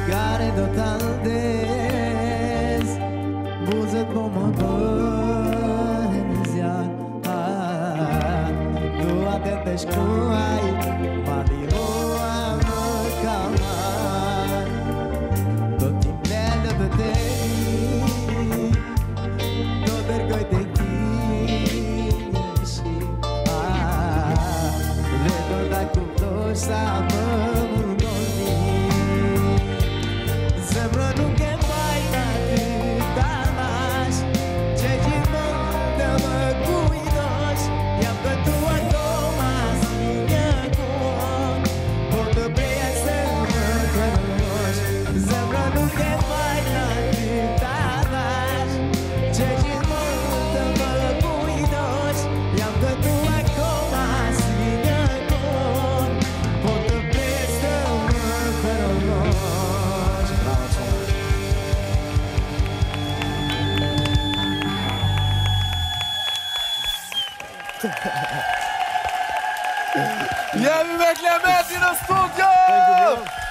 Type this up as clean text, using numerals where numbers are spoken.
care total des buzët po më bëhen zjarë dua të shkruaj ma dirua më ka marrë do t'i mbellë të teri do dërgoj të ki një shi dhe do t'a kuptosh sa më mundoni zemrë nuk e mbaj nga ty t'amash që gjithmonë të më kujtosh jam gëtuar koma si një kuon po të preja se më kërkosh zemrë nuk e mbaj nga ty t'amash që gjithmonë të më kujtosh jam gëtuar koma si një kuon po të preja se më kërkosh. Jemi me Klementi në studio!